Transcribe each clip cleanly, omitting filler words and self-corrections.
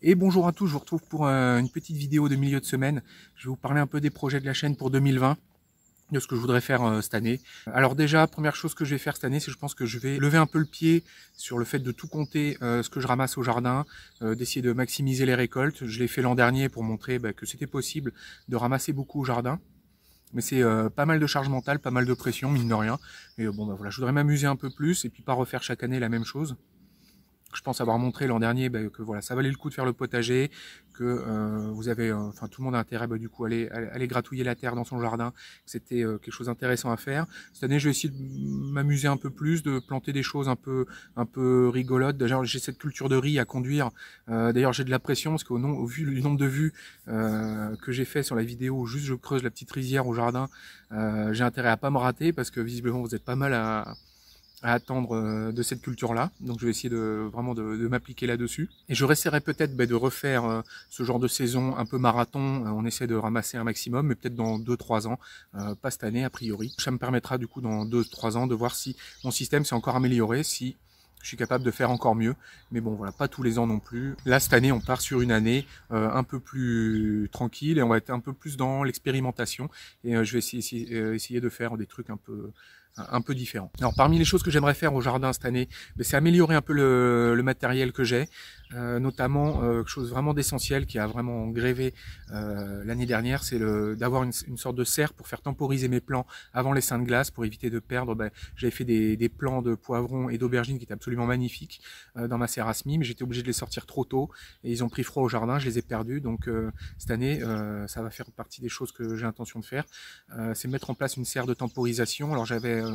Et bonjour à tous, je vous retrouve pour une petite vidéo de milieu de semaine. Je vais vous parler un peu des projets de la chaîne pour 2020, de ce que je voudrais faire cette année. Alors déjà, première chose que je vais faire cette année, c'est que je pense que je vais lever un peu le pied sur le fait de tout compter ce que je ramasse au jardin, d'essayer de maximiser les récoltes. Je l'ai fait l'an dernier pour montrer que c'était possible de ramasser beaucoup au jardin. Mais c'est pas mal de charge mentale, pas mal de pression, mine de rien. Et voilà, je voudrais m'amuser un peu plus et puis pas refaire chaque année la même chose. Je pense avoir montré l'an dernier que voilà, ça valait le coup de faire le potager, que vous avez, enfin tout le monde a intérêt du coup à aller gratouiller la terre dans son jardin, que c'était quelque chose d'intéressant à faire. Cette année, je vais essayer de m'amuser un peu plus, de planter des choses un peu rigolotes. D'ailleurs, j'ai cette culture de riz à conduire. D'ailleurs, j'ai de la pression parce au vu du nombre de vues que j'ai fait sur la vidéo où juste je creuse la petite rizière au jardin, j'ai intérêt à pas me rater parce que visiblement vous êtes pas mal à attendre de cette culture-là. Donc je vais essayer vraiment de m'appliquer là-dessus. Et je réessayerai peut-être de refaire ce genre de saison un peu marathon. On essaie de ramasser un maximum, mais peut-être dans 2-3 ans. Pas cette année a priori. Ça me permettra du coup dans 2-3 ans de voir si mon système s'est encore amélioré, si je suis capable de faire encore mieux. Mais bon voilà, pas tous les ans non plus. Là cette année on part sur une année un peu plus tranquille et on va être un peu plus dans l'expérimentation. Et je vais essayer de faire des trucs un peu différent. Alors parmi les choses que j'aimerais faire au jardin cette année, c'est améliorer un peu le matériel que j'ai, notamment quelque chose vraiment d'essentiel qui a vraiment grévé l'année dernière, c'est d'avoir une sorte de serre pour faire temporiser mes plants avant les seins de glace pour éviter de perdre. J'avais fait des plants de poivrons et d'aubergines qui étaient absolument magnifiques dans ma serre à semis, mais j'étais obligé de les sortir trop tôt et ils ont pris froid au jardin, je les ai perdus. Donc cette année, ça va faire partie des choses que j'ai l'intention de faire, c'est mettre en place une serre de temporisation. Alors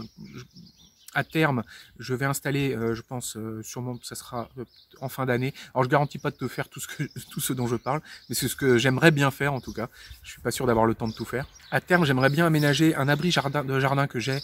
à terme, je vais installer, je pense, sûrement que ça sera en fin d'année. Alors je garantis pas de faire tout ce dont je parle, mais c'est ce que j'aimerais bien faire en tout cas. Je suis pas sûr d'avoir le temps de tout faire. À terme, j'aimerais bien aménager un abri de jardin que j'ai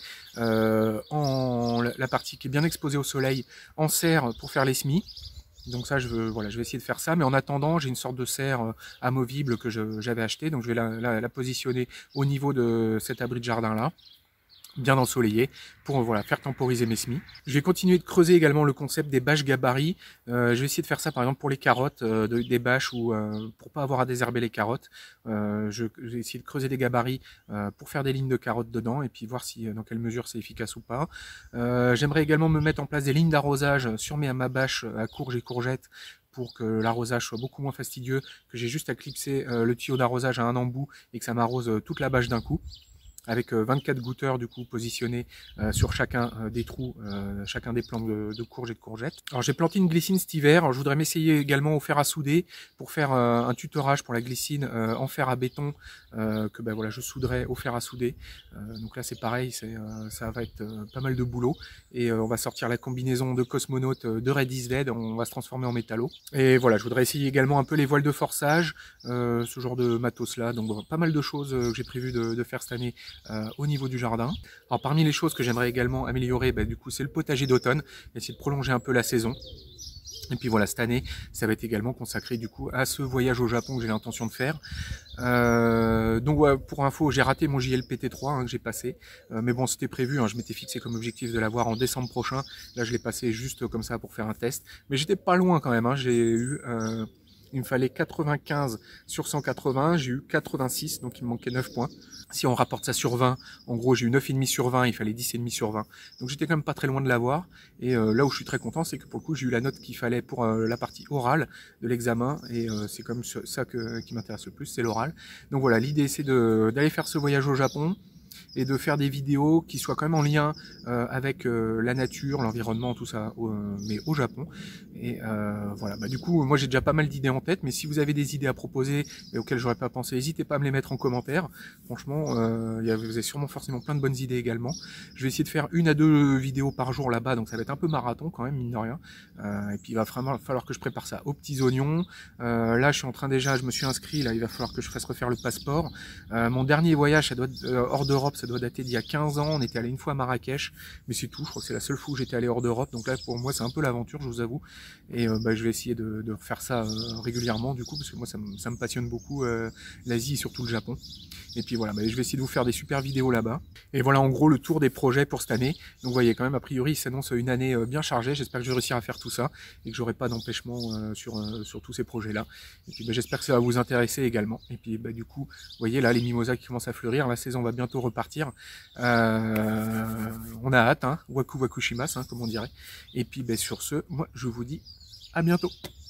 en la partie qui est bien exposée au soleil en serre pour faire les semis. Donc ça, je vais essayer de faire ça. Mais en attendant, j'ai une sorte de serre amovible que j'avais acheté. Donc je vais la positionner au niveau de cet abri de jardin là, bien ensoleillé, pour faire temporiser mes semis. Je vais continuer de creuser également le concept des bâches gabarits. Je vais essayer de faire ça par exemple pour les carottes, des bâches ou pour pas avoir à désherber les carottes. Je vais essayer de creuser des gabarits pour faire des lignes de carottes dedans et puis voir si dans quelle mesure c'est efficace ou pas. J'aimerais également me mettre en place des lignes d'arrosage sur ma bâche à courge et courgettes pour que l'arrosage soit beaucoup moins fastidieux, que j'ai juste à clipser le tuyau d'arrosage à un embout et que ça m'arrose toute la bâche d'un coup, avec 24 goutteurs du coup positionnés sur chacun des trous, chacun des plants de courges et de courgettes. Alors j'ai planté une glycine cet hiver. Alors, je voudrais m'essayer également au fer à souder pour faire un tutorage pour la glycine en fer à béton que je souderai au fer à souder. Donc là c'est pareil, ça va être pas mal de boulot et on va sortir la combinaison de cosmonaute de Redisved, on va se transformer en métallo. Et voilà, je voudrais essayer également un peu les voiles de forçage, ce genre de matos là. Donc pas mal de choses que j'ai prévu de faire cette année au niveau du jardin. Alors parmi les choses que j'aimerais également améliorer, du coup c'est le potager d'automne, essayer de prolonger un peu la saison. Et puis voilà, cette année, ça va être également consacré du coup à ce voyage au Japon que j'ai l'intention de faire. Donc ouais, pour info, j'ai raté mon JLPT3 que j'ai passé, mais bon c'était prévu, je m'étais fixé comme objectif de l'avoir en décembre prochain. Là je l'ai passé juste comme ça pour faire un test, mais j'étais pas loin quand même. J'ai eu il me fallait 95 sur 180, j'ai eu 86, donc il me manquait 9 points. Si on rapporte ça sur 20, en gros j'ai eu 9,5 sur 20, il fallait 10,5 sur 20. Donc j'étais quand même pas très loin de l'avoir. Et là où je suis très content, c'est que pour le coup j'ai eu la note qu'il fallait pour la partie orale de l'examen. Et c'est comme ça qui m'intéresse le plus, c'est l'oral. Donc voilà, l'idée c'est d'aller faire ce voyage au Japon et de faire des vidéos qui soient quand même en lien avec la nature, l'environnement, tout ça, mais au Japon. Et voilà, du coup, moi j'ai déjà pas mal d'idées en tête, mais si vous avez des idées à proposer et auxquelles j'aurais pas pensé, n'hésitez pas à me les mettre en commentaire. Franchement, vous avez sûrement forcément plein de bonnes idées également. Je vais essayer de faire 1 à 2 vidéos par jour là-bas, donc ça va être un peu marathon quand même, mine de rien. Et puis il va vraiment falloir que je prépare ça aux petits oignons. Là, je me suis inscrit, là, il va falloir que je fasse refaire le passeport. Mon dernier voyage, ça doit être hors d'Europe. d'Europe, ça doit dater d'il y a 15 ans. On était allé une fois à Marrakech, mais c'est tout. Je crois que c'est la seule fois où j'étais allé hors d'Europe. Donc là, pour moi, c'est un peu l'aventure, je vous avoue. Et je vais essayer de faire ça régulièrement, du coup, parce que moi, ça me passionne beaucoup, l'Asie et surtout le Japon. Et puis voilà, je vais essayer de vous faire des super vidéos là-bas. Et voilà en gros le tour des projets pour cette année. Donc vous voyez quand même, a priori, il s'annonce une année bien chargée. J'espère que je vais réussir à faire tout ça et que j'aurai pas d'empêchement sur tous ces projets-là. Et puis j'espère que ça va vous intéresser également. Et puis du coup, vous voyez là les mimosas qui commencent à fleurir. La saison va bientôt repartir. On a hâte, hein. Waku wakushimasu, hein, comme on dirait. Et puis sur ce, moi je vous dis à bientôt.